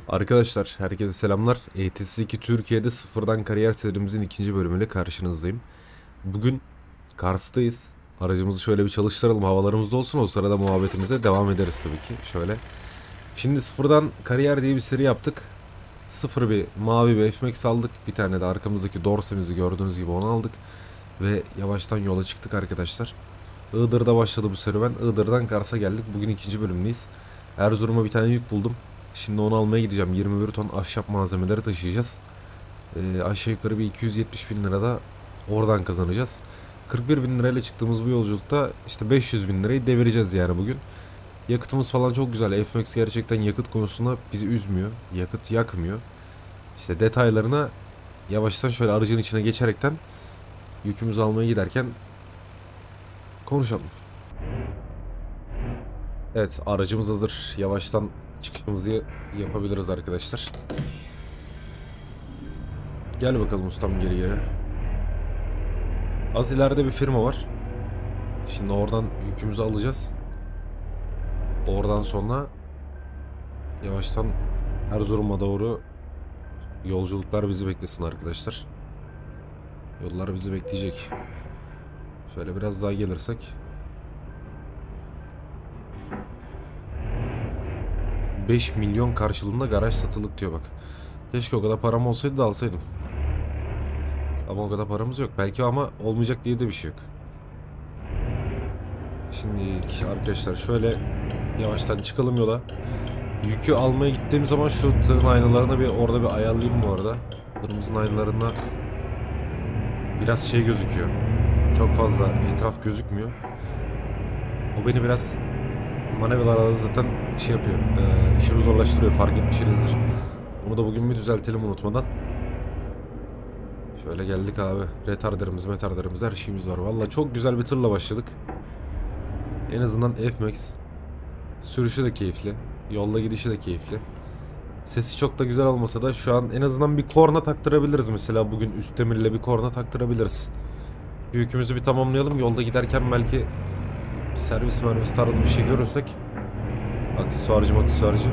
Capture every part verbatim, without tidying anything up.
Arkadaşlar herkese selamlar. E T S iki Türkiye'de sıfırdan kariyer serimizin ikinci bölümüyle karşınızdayım. Bugün Kars'tayız. Aracımızı şöyle bir çalıştıralım, havalarımızda olsun, o sırada muhabbetimize devam ederiz tabii ki. Şöyle. Şimdi sıfırdan kariyer diye bir seri yaptık. Sıfır bir mavi bir F-Max aldık. Bir tane de arkamızdaki Dorse'mizi gördüğünüz gibi onu aldık. Ve yavaştan yola çıktık arkadaşlar. Iğdır'da başladı bu serüven. Iğdır'dan Kars'a geldik. Bugün ikinci bölümdeyiz. Erzurum'a bir tane yük buldum. Şimdi onu almaya gideceğim. yirmi bir ton ahşap malzemeleri taşıyacağız. Ee, aşağı yukarı bir iki yüz yetmiş bin lira da oradan kazanacağız. kırk bir bin lirayla çıktığımız bu yolculukta işte beş yüz bin lirayı devireceğiz yani bugün. Yakıtımız falan çok güzel. F-Max gerçekten yakıt konusunda bizi üzmüyor. Yakıt yakmıyor. İşte detaylarına yavaştan şöyle aracın içine geçerekten yükümüzü almaya giderken konuşalım. Evet, aracımız hazır. Yavaştan çıkışımızı yapabiliriz arkadaşlar. Gel bakalım ustam geri geri. Az ileride bir firma var. Şimdi oradan yükümüzü alacağız. Oradan sonra yavaştan Erzurum'a doğru yolculuklar bizi beklesin arkadaşlar. Yollar bizi bekleyecek. Şöyle biraz daha gelirsek. beş milyon karşılığında garaj satılık diyor bak. Keşke o kadar param olsaydı da alsaydım. Ama o kadar paramız yok. Belki ama olmayacak diye de bir şey yok. Şimdi arkadaşlar şöyle yavaştan çıkalım yola. Yükü almaya gittiğim zaman şu tırın aynalarına bir orada bir ayarlayayım bu arada. Tırımızın aynalarına biraz şey gözüküyor. Çok fazla etraf gözükmüyor. O beni biraz manevralarda zaten şey yapıyor. E, işimi zorlaştırıyor, fark etmişsinizdir. Bunu da bugün bir düzeltelim unutmadan. Şöyle geldik abi. Retarderimiz, metarderimiz, her şeyimiz var. Valla çok güzel bir tırla başladık. En azından F-Max. Sürüşü de keyifli. Yolda gidişi de keyifli. Sesi çok da güzel olmasa da şu an en azından bir korna taktırabiliriz mesela. Bugün üst demirle bir korna taktırabiliriz. Yükümüzü bir tamamlayalım. Yolda giderken belki servis mervis tarzı bir şey görürsek. Aksesuarcı aksesuarcı.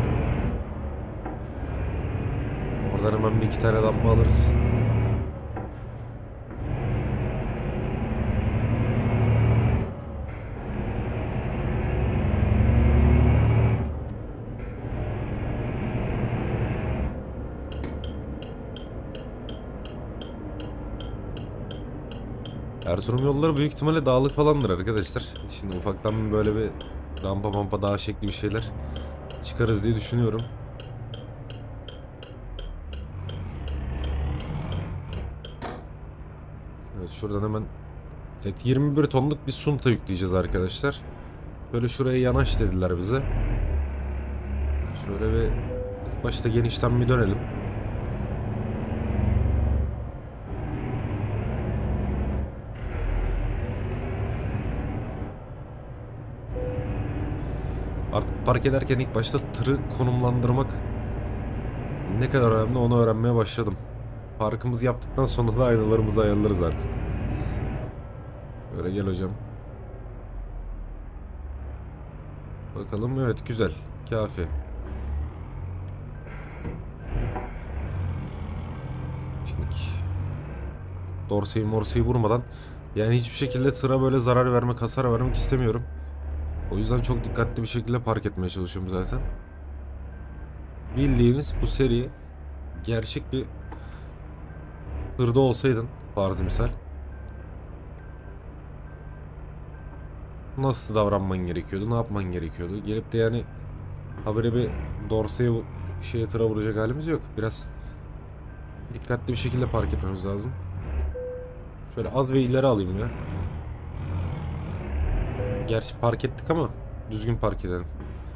Oradan hemen bir iki tane lamba alırız. Erzurum yolları büyük ihtimalle dağlık falandır arkadaşlar. Şimdi ufaktan böyle bir rampa mampa dağ şekli bir şeyler çıkarız diye düşünüyorum. Evet, şuradan hemen evet yirmi bir tonluk bir sunta yükleyeceğiz arkadaşlar. Böyle şuraya yanaş dediler bize. Şöyle bir ilk başta genişten bir dönelim. Artık park ederken ilk başta tırı konumlandırmak ne kadar önemli onu öğrenmeye başladım. Parkımızı yaptıktan sonra da aynalarımızı ayarlarız artık. Böyle gel hocam. Bakalım, evet güzel. Kafi. Şimdi dorseyi morseyi vurmadan yani hiçbir şekilde tıra böyle zarar vermek, hasar vermek istemiyorum. O yüzden çok dikkatli bir şekilde park etmeye çalışıyorum zaten. Bildiğiniz bu seri gerçek bir tırda olsaydın farzı misal nasıl davranman gerekiyordu, ne yapman gerekiyordu? Gelip de yani habire bir dorseye şeye tıra vuracak halimiz yok. Biraz dikkatli bir şekilde park etmemiz lazım. Şöyle az bir ileri alayım ya. Gerçi park ettik ama düzgün park edelim.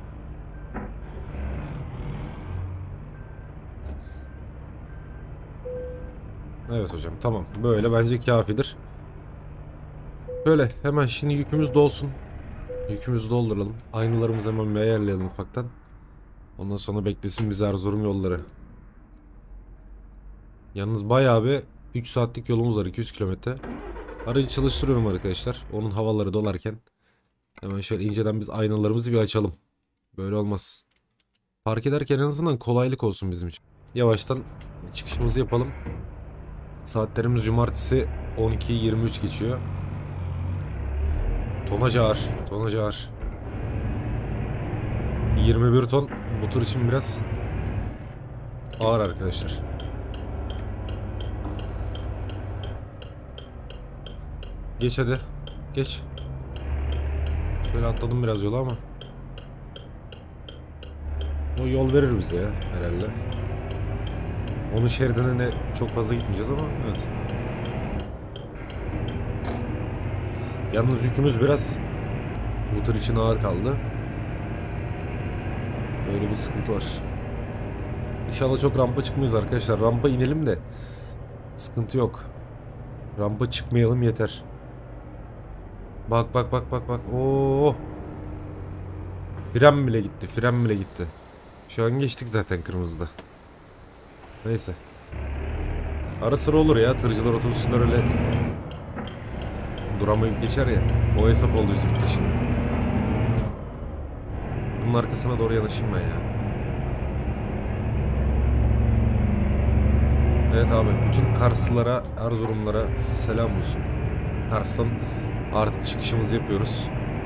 Evet hocam, tamam. Böyle bence kafidir. Böyle hemen şimdi yükümüz dolsun. Yükümüzü dolduralım. Aynalarımızı hemen bir ayarlayalım ufaktan. Ondan sonra beklesin bizi Erzurum yolları. Yalnız bayağı bir üç saatlik yolumuz var, iki yüz kilometre. Aracı çalıştırıyorum arkadaşlar. Onun havaları dolarken. Hemen şöyle inceden biz aynalarımızı bir açalım. Böyle olmaz. Park ederken en azından kolaylık olsun bizim için. Yavaştan çıkışımızı yapalım. Saatlerimiz cumartesi on iki yirmi üç geçiyor. Tonaj ağır. Tonaj ağır. yirmi bir ton bu tur için biraz ağır arkadaşlar. Geç hadi. Geç. Şöyle atladım biraz yola ama. O yol verir bize ya herhalde. Onun şeridine ne çok fazla gitmeyeceğiz ama evet. Yalnız yükümüz biraz bu tır için ağır kaldı. Böyle bir sıkıntı var. İnşallah çok rampa çıkmayız arkadaşlar. Rampa inelim de sıkıntı yok. Rampa çıkmayalım yeter. Bak bak bak bak bak. Oo. Fren bile gitti. Fren bile gitti. Şu an geçtik zaten kırmızıda. Neyse. Ara sıra olur ya. Tırcılar otobüsler öyle duramayıp geçer ya. O hesap oldu bizim için. Bunun arkasına doğru yanaşayım ben ya. Evet abi. Bütün Karslılara, Erzurumlara selam olsun. Kars'tan artık çıkışımızı yapıyoruz.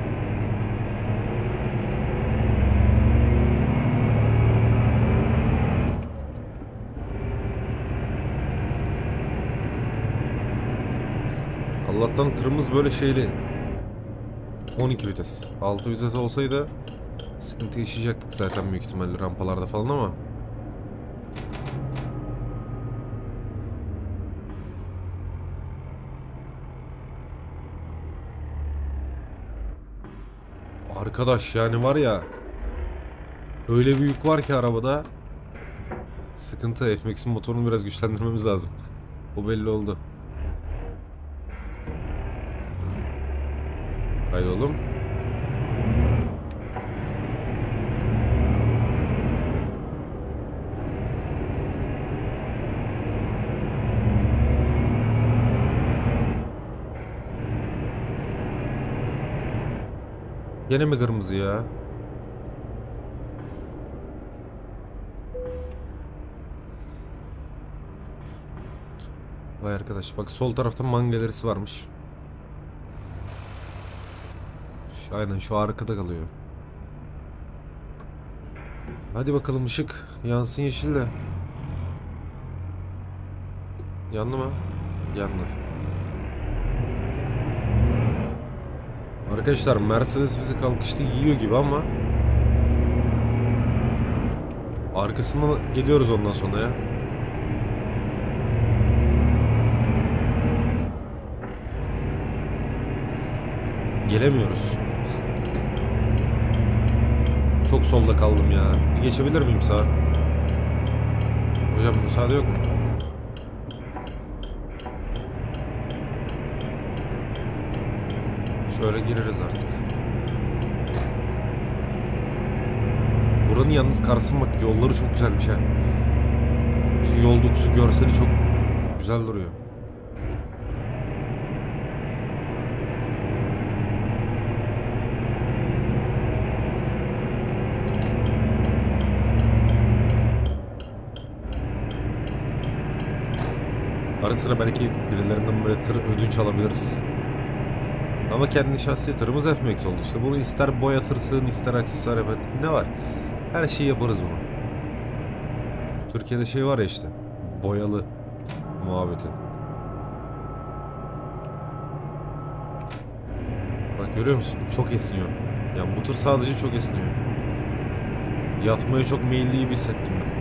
Allah'tan tırımız böyle şeyli. on iki vites. altı vites olsaydı sıkıntı yaşayacaktık zaten büyük ihtimalle rampalarda falan ama. Arkadaş yani var ya, öyle bir yük var ki arabada. Sıkıntı. F Max'in motorunu biraz güçlendirmemiz lazım. O belli oldu. Haydi oğlum. Gene mi kırmızı ya? Vay arkadaş, bak sol tarafta Man galerisi varmış. Şu, aynen şu arkada kalıyor. Hadi bakalım, ışık yansın yeşil de. Yandı mı? Yandı. Arkadaşlar Mercedes bizi kalkışta yiyor gibi ama arkasından geliyoruz ondan sonra ya. Gelemiyoruz. Çok solda kaldım ya. Bir geçebilir miyim sağa? Hocam müsaade yok mu? Şöyle gireriz artık. Buranın yalnız Kars'ın bak yolları çok güzelmiş ha. Şu yol dokusu görseli çok güzel duruyor. Ara sıra belki birilerinden böyle tır ödünç alabiliriz. Ama kendi şahsi tırımız F Max oldu işte. Bunu ister boyatırsın, ister aksesuar yap. Ne var? Her şeyi yaparız bunu. Türkiye'de şey var ya işte. Boyalı muhabbeti. Bak görüyor musun? Çok esniyor. Yani bu tır sadece çok esniyor. Yatmaya çok meyilli gibi hissettim ben.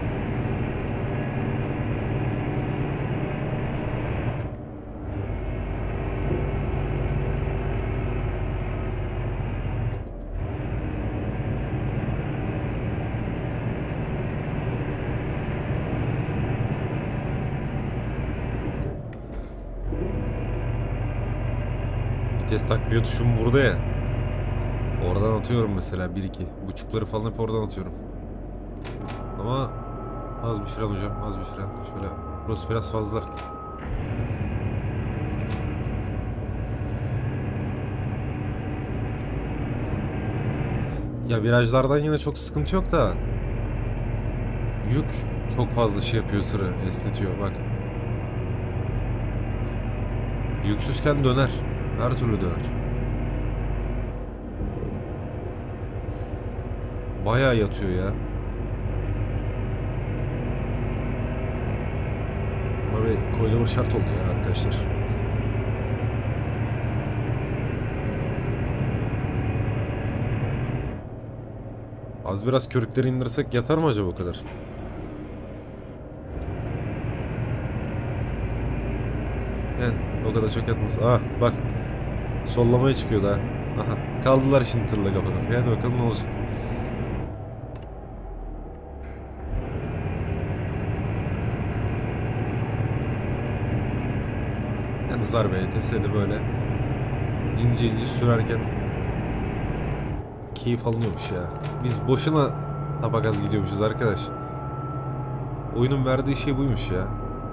Vites takviye tuşum burada ya. Oradan atıyorum mesela bir iki. Buçukları falan hep oradan atıyorum. Ama az bir fren hocam, az bir fren. Şöyle burası biraz fazla. Ya virajlardan yine çok sıkıntı yok da Yük çok fazla şey yapıyor, tırı esnetiyor bak. Yüksüzken döner. Her türlü döner. Bayağı yatıyor ya. Ama bir coilover şart oldu ya arkadaşlar. Az biraz körükleri indirsek yatar mı acaba o kadar? Yani o kadar çok yatmaz. Ah bak. Sollamaya çıkıyor daha. Aha. Kaldılar şimdi tırla kafa kafaya. Hadi bakalım ne olacak. Yalnız harbi E T S'de böyle ince ince sürerken keyif alınıyormuş ya. Biz boşuna tapagaz gidiyormuşuz arkadaş. Oyunun verdiği şey buymuş ya.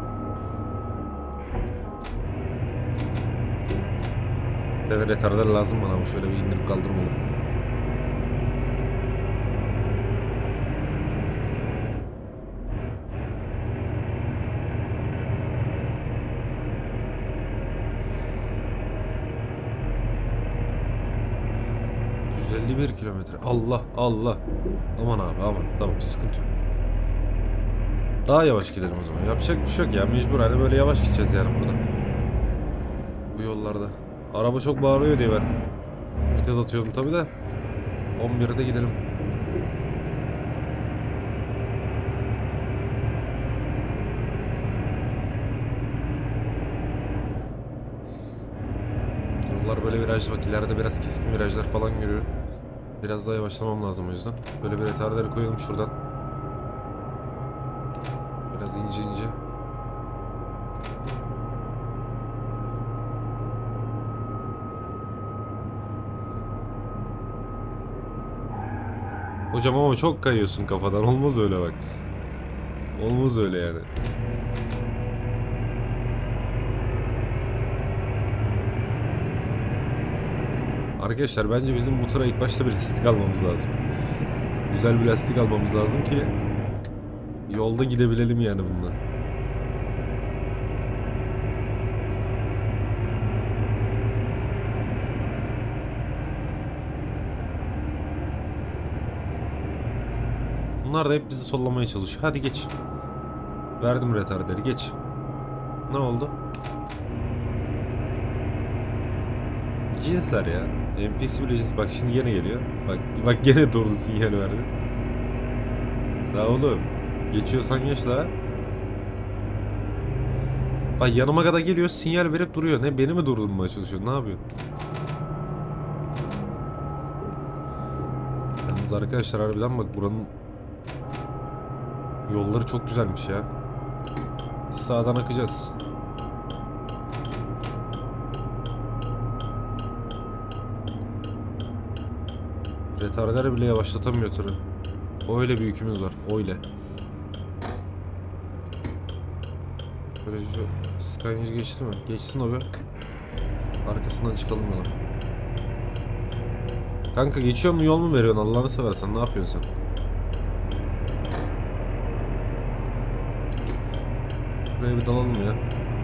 Neden retarder lazım bana ama şöyle bir indirip kaldırmalı. yüz elli bir kilometre. Allah Allah. Aman abi aman. Tamam sıkıntı yok. Daha yavaş gidelim o zaman. Yapacak bir şey yok ya. Mecbur hani böyle yavaş gideceğiz yani burada. Bu yollarda. Araba çok bağırıyor diye ben vites atıyorum tabi de. on birde gidelim. Yollar böyle virajlı, bak ileride biraz keskin virajlar falan görüyor. Biraz daha yavaşlamam lazım o yüzden. Böyle bir retarderi koyalım şuradan. Biraz ince ince. Hocam ama çok kayıyorsun kafadan. Olmaz öyle bak. Olmaz öyle yani. Arkadaşlar bence bizim bu tura ilk başta bir lastik almamız lazım. Güzel bir lastik almamız lazım ki yolda gidebilelim yani bununla. Bunlar da hep bizi sollamaya çalışıyor. Hadi geç. Verdim retarderi, geç. Ne oldu? Cinsler ya. N P C bile cins. Bak şimdi yine geliyor. Bak bak gene durdu, sinyal verdi. Daha oğlum. Geçiyorsan geç la. Bak yanıma kadar geliyor, sinyal verip duruyor. Ne beni mi durdurmaya çalışıyor? Ne yapıyor? Yalnız arkadaşlar harbiden bak buranın yolları çok güzelmiş ya. Biz sağdan akacağız. Retarder bile yavaşlatamıyor tırı. Öyle bir yükümüz var. Öyle. Böyle şu Scania'cı geçti mi? Geçsin o be. Arkasından çıkalım yola. Kanka geçiyor mu, yol mu veriyorsun? Allah'ını seversen ne yapıyorsun sen? Buraya bir dalalım ya.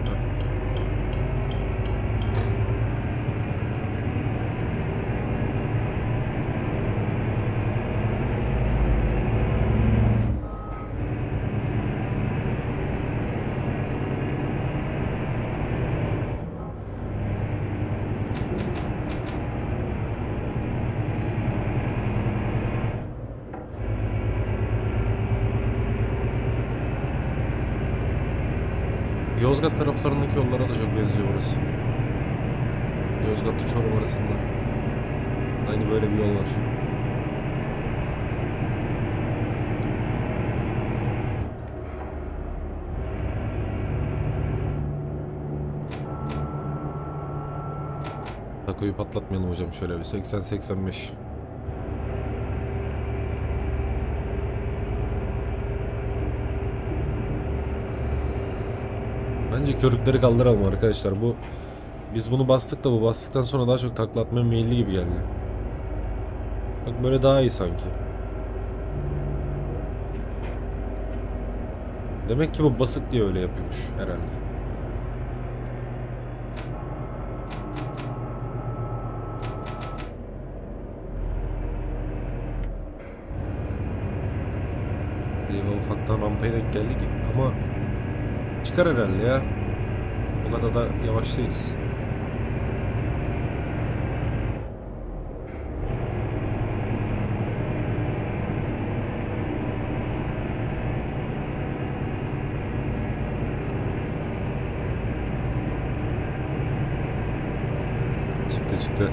Yozgat taraflarındaki yollara da çok benziyor burası. Yozgat'la Çorum arasında. Aynı böyle bir yol var. Takoyu patlatmayalım hocam, şöyle bir seksen seksen beş. Bence körükleri kaldıralım arkadaşlar. Bu biz bunu bastık da bu bastıktan sonra daha çok takla atmaya meyilli gibi geldi. Bak böyle daha iyi sanki. Demek ki bu basık diye öyle yapıyormuş herhalde. Eyvah, ufaktan rampaya denk geldik ama çıkar herhalde ya. O kadar da yavaş değiliz. Çıktı çıktı.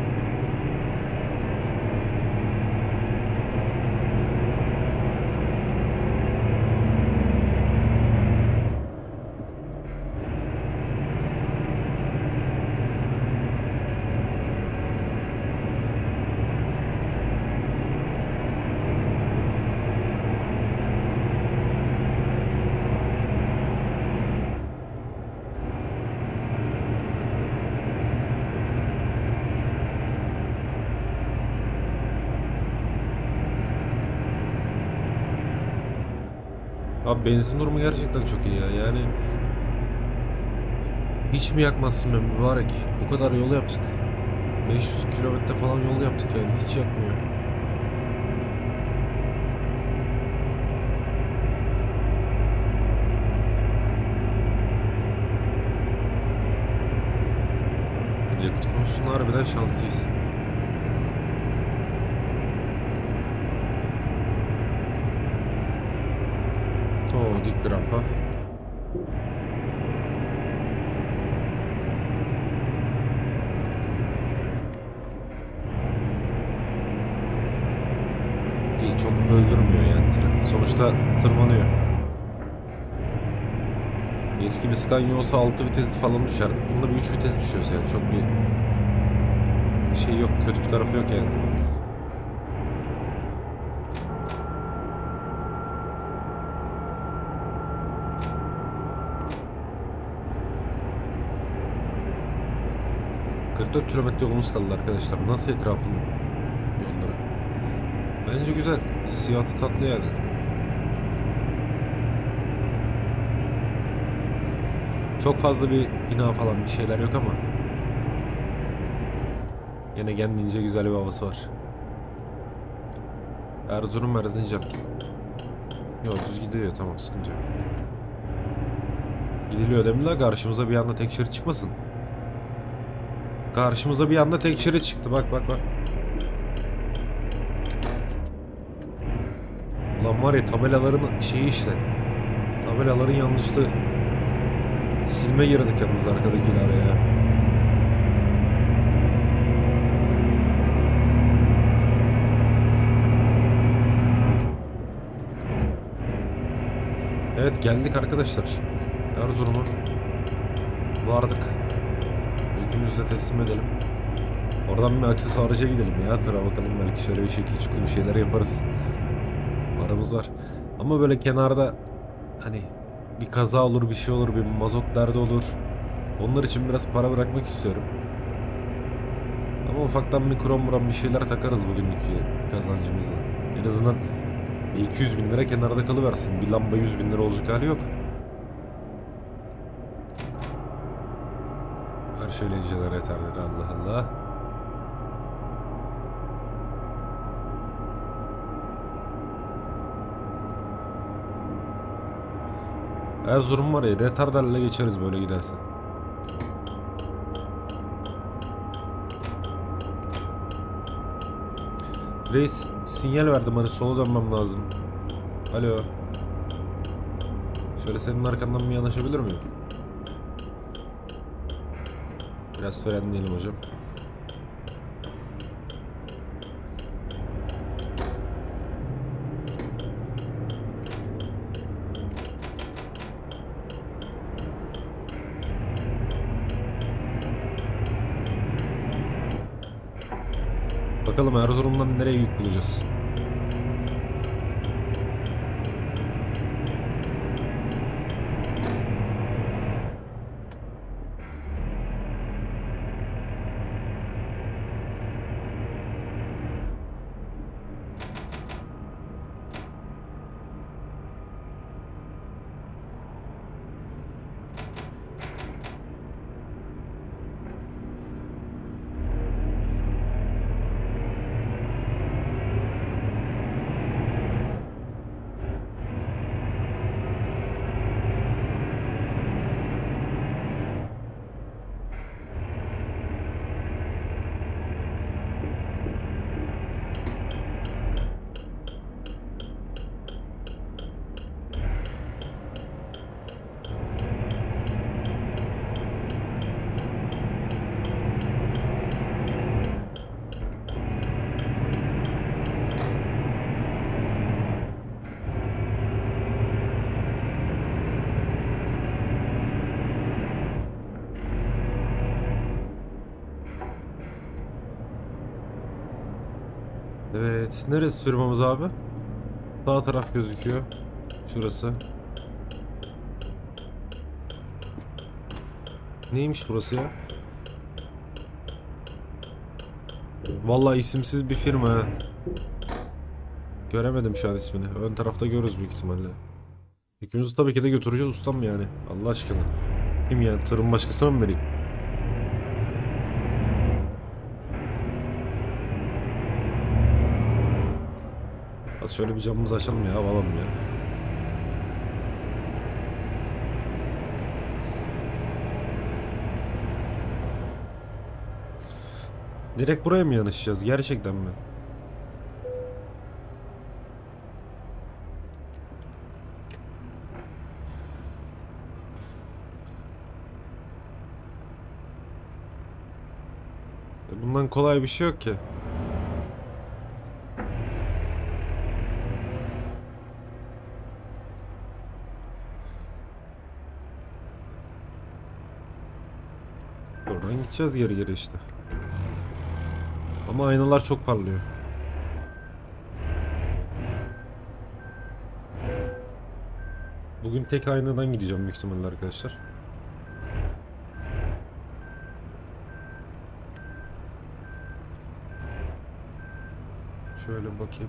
Abi benzin durumu gerçekten çok iyi ya. Yani hiç mi yakmazsın be mübarek? O kadar yol yaptık. beş yüz kilometre falan yol yaptık yani. Hiç yakmıyor. Yakıt konusunda harbiden şanslıyız. Oo, dik bir rampa. Değil, çok öldürmüyor yani tır. Sonuçta tırmanıyor. Eski bir Scania olsa altı vitesli falan düşerdik. Bunda bir üç vites düşüyoruz yani. Çok bir şey yok. Kötü bir tarafı yok yani. kırk dört kilometre yolumuz kaldı arkadaşlar. Nasıl etrafın yolları? Bence güzel. Hissiyatı tatlı yani. Çok fazla bir bina falan bir şeyler yok ama yine kendince güzel bir havası var. Erzurum Erzincan. Yok, düz gidiyor, tamam, sıkıntı yok. Gidiliyor değil mi la? Karşımıza bir anda tek şerit çıkmasın. Karşımıza bir anda tek şerit çıktı, bak bak bak. Ulan var ya, tabelaların şeyi işte. Tabelaların yanlışlığı. Silme girdik yalnız arkadakiler ya. Evet, geldik arkadaşlar. Erzurum'a vardık. Yükümüzü de teslim edelim. Oradan bir aksesuarcıya gidelim ya. Tıra bakalım, belki şöyle bir şekil çukur bir şeyler yaparız. Paramız var. Ama böyle kenarda hani bir kaza olur, bir şey olur, bir mazot derdi olur. Onlar için biraz para bırakmak istiyorum. Ama ufaktan bir krom buram bir şeyler takarız bugünlük kazancımızla. En azından iki yüz bin lira kenarda kalıversin. Bir lamba yüz bin lira olacak hali yok. Ver şöyle jeneratörleri, Allah Allah. Erzurum var ya, retarderle geçeriz böyle giderse. Reis, sinyal verdim, hani sola dönmem lazım. Alo. Şöyle senin arkandan bir yanaşabilir miyim? Biraz frenleyelim hocam. Bakalım Erzurum'dan nereye yük bulacağız? Evet. Neresi firmamız abi? Sağ taraf gözüküyor. Şurası. Neymiş burası ya? Vallahi isimsiz bir firma ha. Göremedim şu an ismini. Ön tarafta görürüz büyük ihtimalle. Yükümüzü tabii ki de götüreceğiz ustam yani. Allah aşkına. Kim yani? Tırın başkasına mı vereyim? Az şöyle bir camımızı açalım ya. Hava alalım ya. Direkt buraya mı yanaşacağız? Gerçekten mi? E, Bundan kolay bir şey yok ki. Oradan gideceğiz geri geri işte. Ama aynalar çok parlıyor. Bugün tek aynadan gideceğim büyük ihtimalle arkadaşlar. Şöyle bakayım.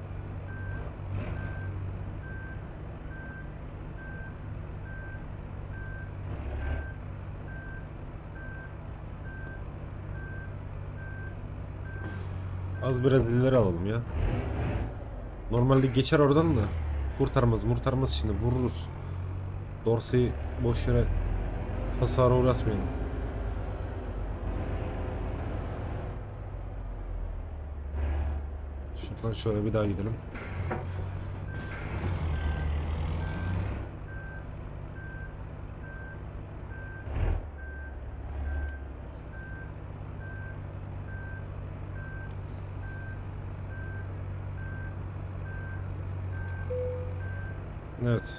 Az biraz ileri alalım ya. Normalde geçer oradan da. Kurtarmaz murtarmaz şimdi vururuz. Dorsey'i boş yere hasara uğratmayalım. Şuradan şöyle bir daha gidelim. Evet.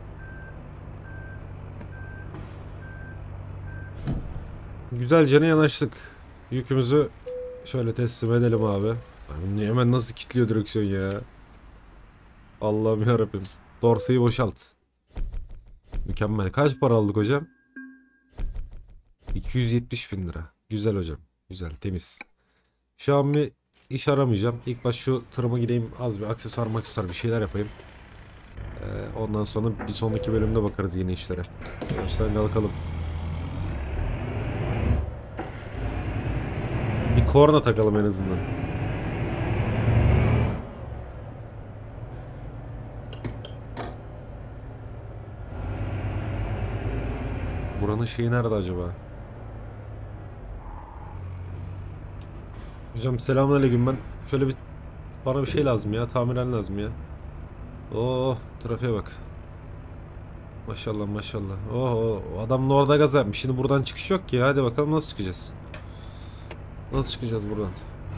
Güzelce ne yanaştık. Yükümüzü şöyle teslim edelim abi. Abi hemen nasıl kilitliyor direksiyon ya. Allah'ım yarabbim. Dorseyi boşalt. Mükemmel. Kaç para aldık hocam? iki yüz yetmiş bin lira. Güzel hocam. Güzel, temiz. Şu an bir iş aramayacağım. İlk baş şu tırıma gideyim, az bir aksesuar maksesuar bir şeyler yapayım. Ee, ondan sonra bir sonraki bölümde bakarız yeni işlere. Gençler kalkalım. Bir korna takalım en azından. Buranın şeyi nerede acaba? Hocam selamünaleyküm, ben şöyle bir bana bir şey lazım ya, tamiren lazım ya. Oh, trafiğe bak. Maşallah maşallah. Oh, oh, adam orada gaz yapmış. Şimdi buradan çıkış yok ki. Hadi bakalım nasıl çıkacağız? Nasıl çıkacağız buradan?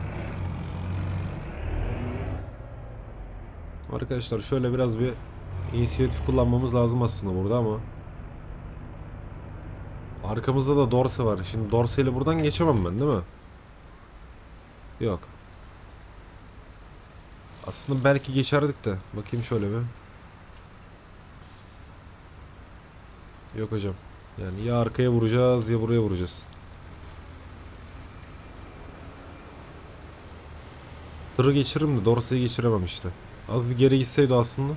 Arkadaşlar şöyle biraz bir inisiyatif kullanmamız lazım aslında burada ama arkamızda da dorse var. Şimdi dorse ile buradan geçemem ben değil mi? Yok. Aslında belki geçerdik de. Bakayım şöyle bir. Yok hocam. Yani ya arkaya vuracağız ya buraya vuracağız. Tırı geçiririm de dorseyi geçiremem işte. Az bir geri gitseydi aslında.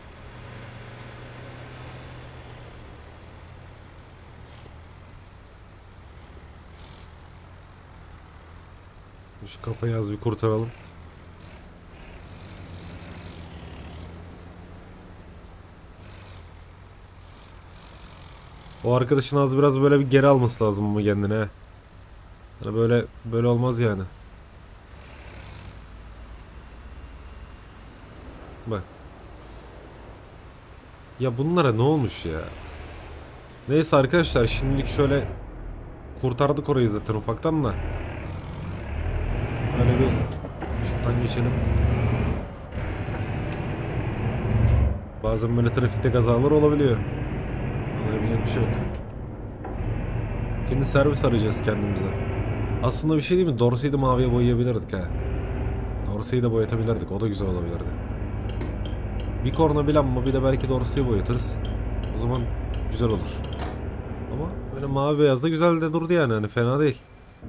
Şu kafayı az bir kurtaralım. O arkadaşın az biraz böyle bir geri alması lazım ama kendine. Hani böyle böyle olmaz yani. Bak. Ya bunlara ne olmuş ya? Neyse arkadaşlar, şimdilik şöyle kurtardık orayı zaten ufaktan da. Böyle bir şuradan geçelim. Bazen böyle trafikte kazalar olabiliyor. Yapabilecek bir şey yok. Şimdi servis arayacağız kendimize. Aslında bir şey değil mi? Dorsey'i de maviye boyayabilirdik ha. Dorsey'i de boyatabilirdik. O da güzel olabilirdi. Bir korna bir lamba bir de belki Dorsey'i boyatırız. O zaman güzel olur. Ama böyle mavi beyaz da güzel de durdu yani. Hani fena değil.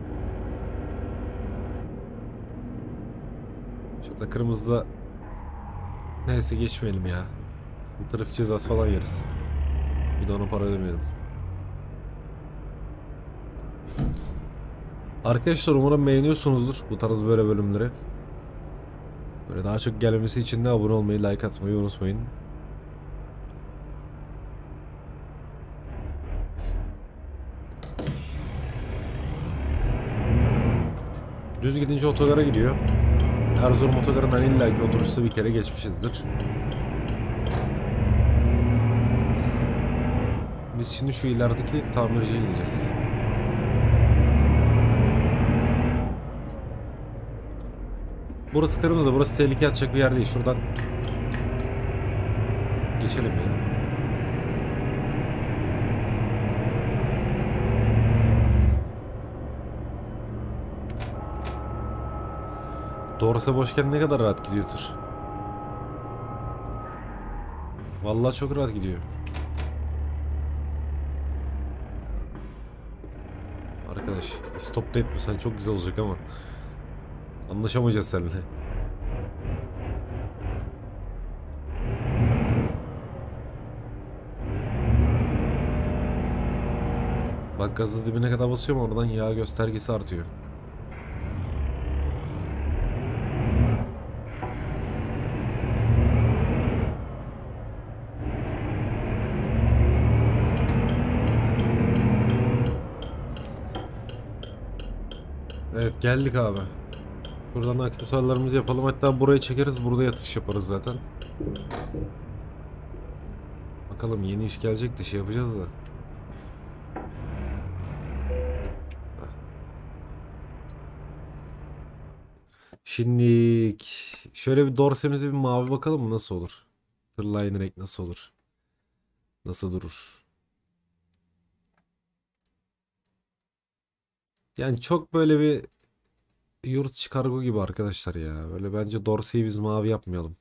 Şurada kırmızıda neyse geçmeyelim ya. Bu trafik cezası falan yeriz. Bir de ona para ödemeyelim. Arkadaşlar umarım beğeniyorsunuzdur bu tarz böyle bölümleri. Böyle daha çok gelmesi için de abone olmayı, like atmayı unutmayın. Düz gidince otogara gidiyor. Erzurum otogarından illaki otobüste bir kere geçmişizdir. Biz şimdi şu ilerideki tamirciye gideceğiz. Burası kırmızı, burası tehlikeye atacak bir yer değil. Şuradan geçelim ya. Doğrusu boşken ne kadar rahat gidiyor tır. Vallahi çok rahat gidiyor. Arkadaş stop da etmesen çok güzel olacak ama anlaşamayacağız seninle. Bak gazı dibine kadar basıyorum, oradan yağ göstergesi artıyor. Evet geldik abi. Buradan aksesuarlarımızı yapalım. Hatta buraya çekeriz. Burada yatış yaparız zaten. Bakalım yeni iş gelecek de şey yapacağız da. Şimdi şöyle bir dorsemize bir mavi bakalım mı nasıl olur? Tırline renk nasıl olur? Nasıl durur? Yani çok böyle bir yurt içi kargo gibi arkadaşlar ya. Böyle bence dorseyi biz mavi yapmayalım.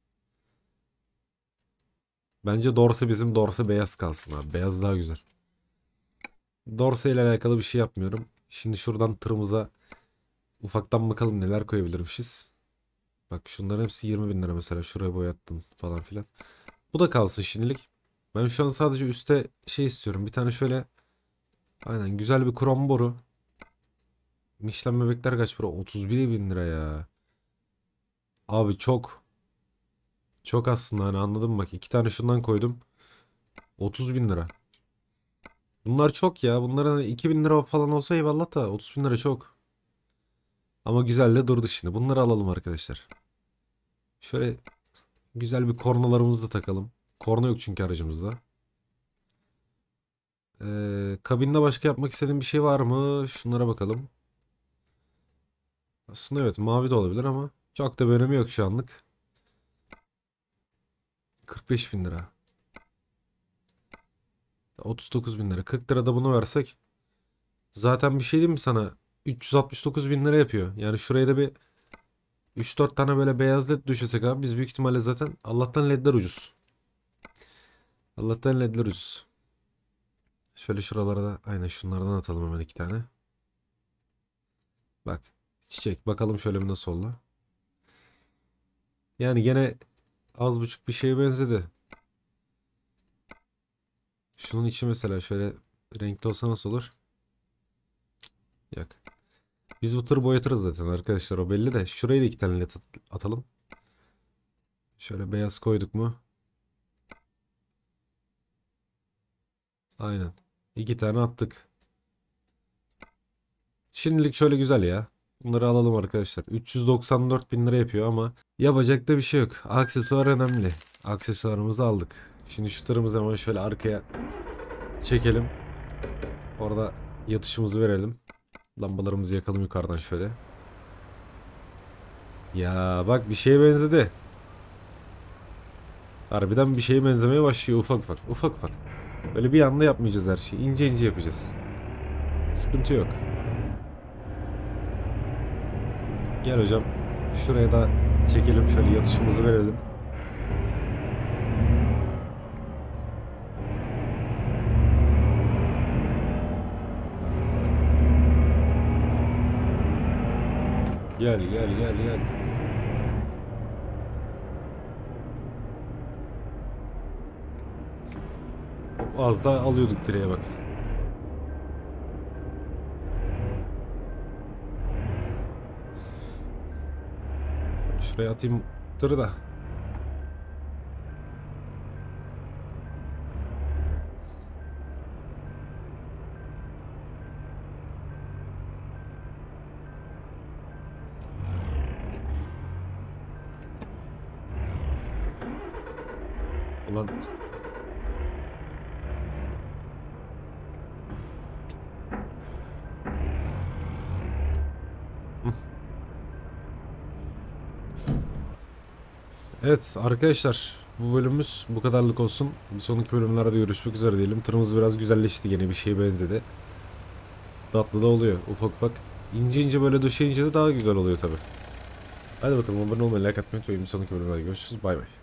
Bence dorse bizim dorse beyaz kalsın abi. Beyaz daha güzel. Dorse ile alakalı bir şey yapmıyorum. Şimdi şuradan tırımıza ufaktan bakalım neler koyabilirmişiz. Bak şunların hepsi yirmi bin lira mesela. Şuraya boyattım falan filan. Bu da kalsın şimdilik. Ben şu an sadece üstte şey istiyorum. Bir tane şöyle aynen güzel bir krom boru. Michelin bebekler kaç para? otuz bir bin lira ya. Abi çok. Çok aslında hani anladın mı? Bak iki tane şundan koydum. otuz bin lira. Bunlar çok ya. Bunların hani iki bin lira falan olsa eyvallah da otuz bin lira çok. Ama güzel de durdu şimdi. Bunları alalım arkadaşlar. Şöyle güzel bir kornalarımızı da takalım. Korna yok çünkü aracımızda. Ee, kabinde başka yapmak istediğim bir şey var mı? Şunlara bakalım. Aslında evet mavi de olabilir ama çok da bir önemi yok şu anlık. kırk beş bin lira. otuz dokuz bin lira. kırk lira da bunu versek. Zaten bir şey diyeyim mi sana? üç yüz altmış dokuz bin lira yapıyor. Yani şuraya da bir üç dört tane böyle beyaz led düşesek abi. Biz büyük ihtimalle zaten Allah'tan ledler ucuz. Allah'tan ledler ucuz. Şöyle şuralara da aynen şunlardan atalım hemen iki tane. Bak. Çiçek. Bakalım şöyle bir nasıl oldu. Yani gene az buçuk bir şeye benzedi. Şunun içi mesela şöyle renkli olsa nasıl olur? Yok. Biz bu tır boyatırız zaten arkadaşlar, o belli de. Şurayı da iki tane led atalım. Şöyle beyaz koyduk mu? Aynen. İki tane attık. Şimdilik şöyle güzel ya. Bunları alalım arkadaşlar. üç yüz doksan dört bin lira yapıyor ama yapacak da bir şey yok. Aksesuar önemli. Aksesuarımızı aldık. Şimdi şu tırımızı hemen şöyle arkaya çekelim. Orada yatışımızı verelim. Lambalarımızı yakalım yukarıdan şöyle. Ya bak bir şeye benzedi. Harbiden bir şeye benzemeye başlıyor ufak ufak. Ufak ufak. Böyle bir anda yapmayacağız her şeyi. İnce ince yapacağız. Sıkıntı yok. Gel hocam. Şuraya da çekelim, şöyle yatışımızı verelim. Gel gel gel gel. Az daha alıyorduk direğe bak. Şuraya atayım tırı da. Ulan. Evet arkadaşlar, bu bölümümüz bu kadarlık olsun. Bir sonraki bölümlerde görüşmek üzere diyelim. Tırımız biraz güzelleşti, yine bir şeye benzedi. Tatlı da oluyor ufak ufak. İnce ince böyle döşeyince de daha güzel oluyor tabi. Hadi bakalım, abone olmayı, like atmayı unutmayın. Bir sonraki bölümlerde görüşürüz. Bay bay.